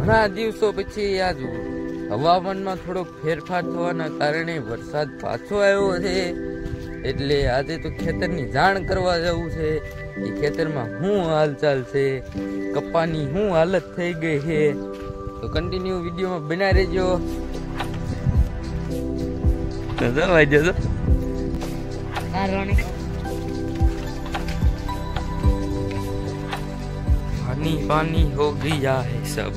ઘણા દિવસો પછી આજ હવામાનમાં થોડો ફેરફાર થવાના કારણે વરસાદ પાછો આવ્યો છે, એટલે આજે તો ખેતરની જાણ કરવા જવું છે કે ખેતરમાં શું હાલચાલ છે, કપાની શું હાલત થઈ ગઈ છે. તો કન્ટિન્યુ વિડીયોમાં બના રહેજો. ભાઈ જજો पानी पानी हो गया है सब.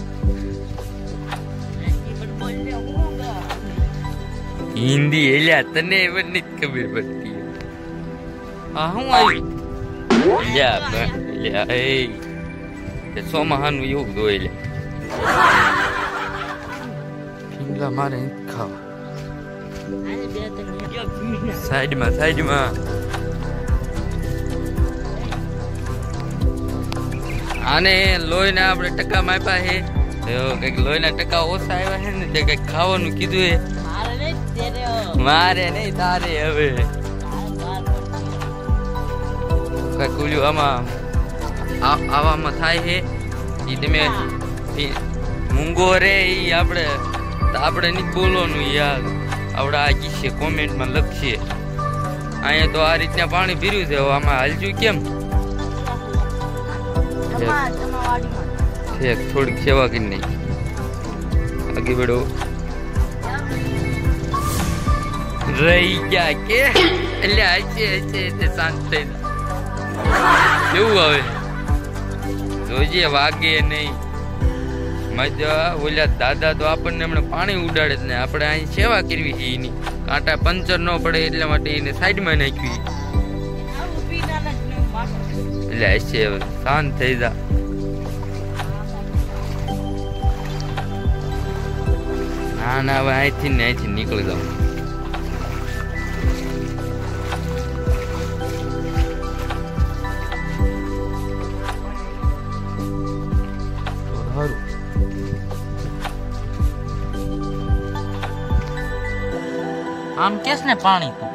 हिंदी एलिया तने even नहीं खबर पड़ती है. हाँ हूँ आई एलिया ए ते सो महान योग दो एलिया पिंगला मारे खावा साइड में आने लोहीना આપણે ટકા માપ્યા છે, તો કઈક લોહીના ટકા ઓછા આવ્યા છે ને, તે કઈક ખાવાનું કીધું છે. મારે નહીં તારે હવે કઈક ઓલું આમાં આવામાં થાય છે એ તમે મૂંગો રે એ આપણે નહીં બોલવાનું યાર, આપણે આ કીશે કોમેન્ટમાં લખશે. અહીંયા તો આ રીતના પાણી પીર્યું છે, આમાં હાલજું કેમ થોડીક સેવા કરી નહીં આगे बढ़ो. રહી ગયા કે એટલે હશે શાંત થઈ કેવું આવે જોજે વાગે નહીં મજા. ઓલા દાદા તો આપણને હમણાં પાણી ઉડાડે જ ને, આપણે અહીં સેવા કરવી છે એની, કાંટા પંચર ન પડે એટલા માટે એને સાઈડમાં નાખવી. એટલે હશે શાંત થઈ જા. ના હવે અહીંથી નીકળી જાઉં. આમ કેસ ને પાણી તો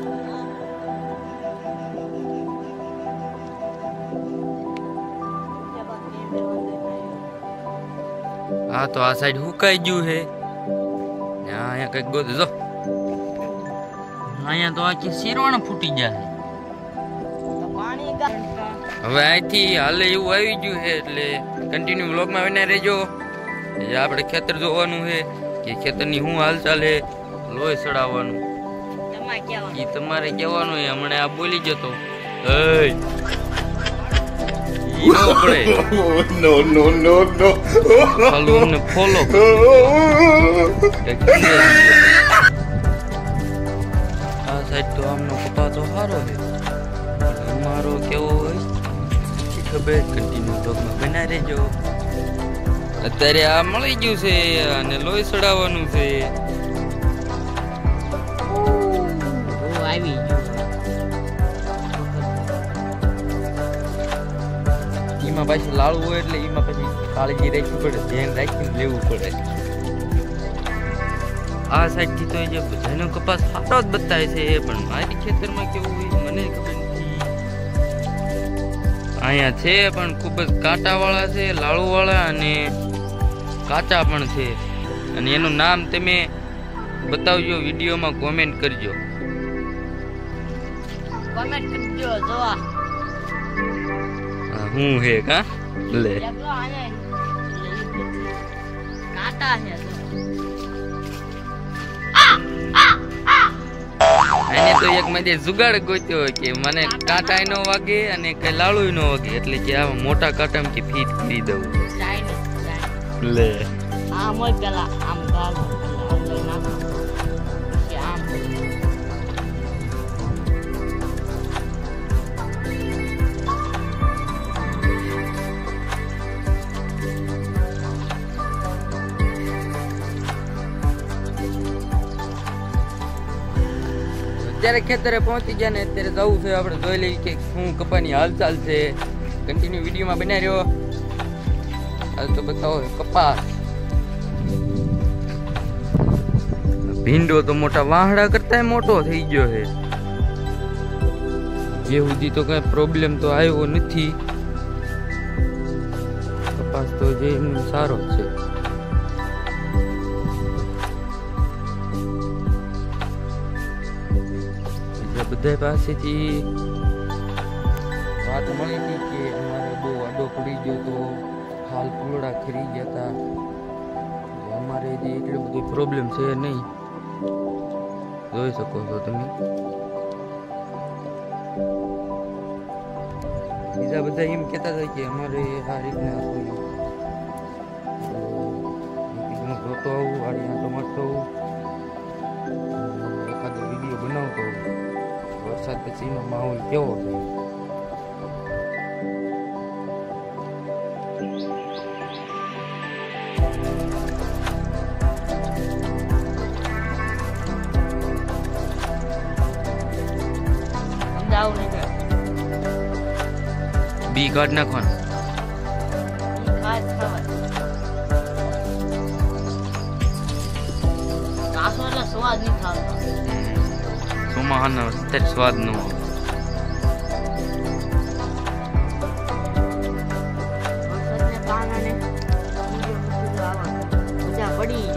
હા, તો આ સાઈડ હુકાઈ ગયું છે. અહીંયા કઈક ગોત જો, અહીંયા તો આખી શેરવાણ ફૂટી જાય. હવે અહીંથી હાલે એવું આવી ગયું છે, એટલે કન્ટિન્યુ વ્લોગમાં બના રહેજો. આપણે ખેતર જોવાનું છે કે ખેતરની શું હાલચાલ છે, લોહી ચડાવવાનું એ તમારે કહેવાનું. હમણાં આ બોલી જતો ફોલો આ સાઈડ તો આમનો કપા તો સારો છે, અમારો કેવો હોય ખબર કન્ટિન્યુ બ્લોગમાં બના રહેજો. અત્યારે આ મળી ગયું છે અને લોહી ચડાવવાનું છે. આવી એમાં પાછું લાળવું હોય એટલે એમાં પછી કાળજી રાખવી પડે, ધ્યાન રાખીને લેવું પડે. આ સાઈડ થી તો જે બધાનો કપાસ સારો જ બતાવે છે, પણ મારી ખેતરમાં કેવું હોય મને ખબર નથી. અહીંયા છે પણ ખૂબ જ કાંટા વાળા છે, લાળુ વાળા અને કાચા પણ છે. અને એનું નામ તમે બતાવજો, વિડીયોમાં કોમેન્ટ કરજો. કોમેન્ટ કરજો જોવા હું હે કા લે કાટા છે એને તો એક મજે જુગાડ ગોત્યો કે મને કાંટા નો વાગે અને કઈ લાળુ નો વાગે, એટલે કે આ મોટા કાંટામાં કે ફીટ કરી દઉં લે. આમ જ પેલા આમ ગાલ આમ લઈ નાખ કે આમ અત્યારે ખેતરે પહોંચી ગયા ને અત્યારે જવું છે. આપણે જોઈ લઈએ કે શું કપાની હાલચાલ છે. કન્ટિન્યુ વિડીયોમાં બના રહ્યો. હાલ તો બતાવો કપાસ. ભીંડો તો મોટા વાહડા કરતા મોટો થઈ ગયો છે. જે સુધી તો કઈ પ્રોબ્લેમ તો આવ્યો નથી. કપાસ તો જે સારો છે. બધા પાસેથી વાત મળી હતી કે અમારે બહુ આડો પડી ગયો તો હાલ પૂરડા ખરી ગયા હતા. અમારે જે એટલો બધો પ્રોબ્લેમ છે નહીં, જોઈ શકો છો તમે. બીજા બધા એમ કહેતા હતા કે અમારે આ રીતના જોતો આવું, આડી આંટો મારતો આવું, એકાદો વિડીયો બનાવતો આવું. વરસાદ પછીનો માહોલ કેવો છે? બી કાઢ નાખવાનું. સ્વાદ નહીં ખાતો. ચોમાહાનો અત્યારે સ્વાદ ન આવે. મજા પડી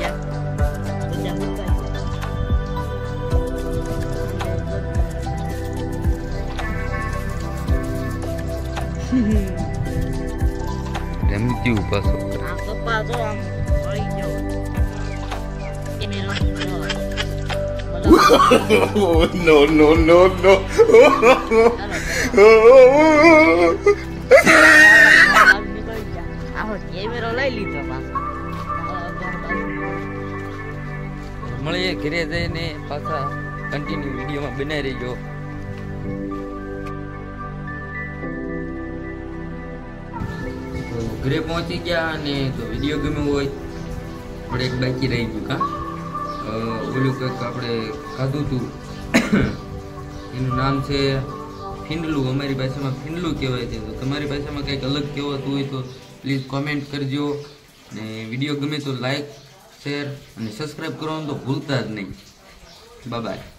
રમતી પાછો પપ્પા તો આમ પડી ગયો. No, no, no, no. મળીએ ઘરે જઈને પાછા કન્ટિન્યુ વિડીયોમાં બનાવી રહીજો. ઘરે પહોંચી ગયા અને તો વિડીયો ગમ્યો હોય આપણે એક બાકી રહી ગયું. કા ઓલું કંઈક આપણે ખાધું હતું, એનું નામ છે ફીંડલું. અમારી ભાષામાં ફીંડલું કહેવાય છે. તો તમારી ભાષામાં કંઈક અલગ કહેવાતું હોય તો પ્લીઝ કોમેન્ટ કરજો. અને વિડીયો ગમે તો લાઈક, શેર અને સબસ્ક્રાઈબ કરવાનું તો ભૂલતા જ નહીં. Bye by.